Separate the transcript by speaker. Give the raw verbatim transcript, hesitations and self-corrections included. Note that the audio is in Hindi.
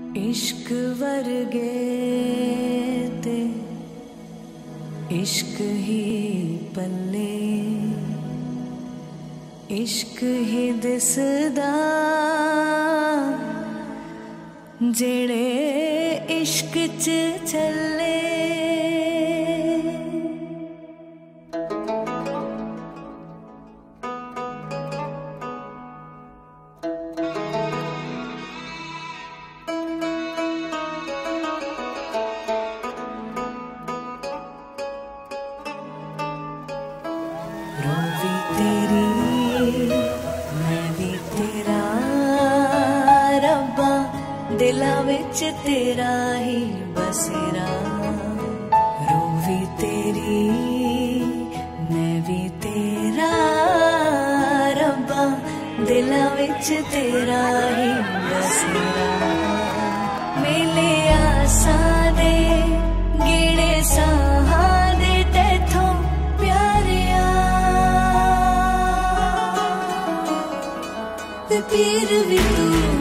Speaker 1: इश्क वर्गे ते इश्क ही पल्ले, इश्क ही दिसदा जेड़े इश्क च चले। रोवी तेरी मैं भी तेरा रब्बा, दिला विच तेरा ही बसेरा। रोवी तेरी मैं भी तेरा रब्बा, दिला विच तेरा ही बसेरा। मेले आसां दे गिणे साहां दे तैथों प्यारिया, फिर भी तू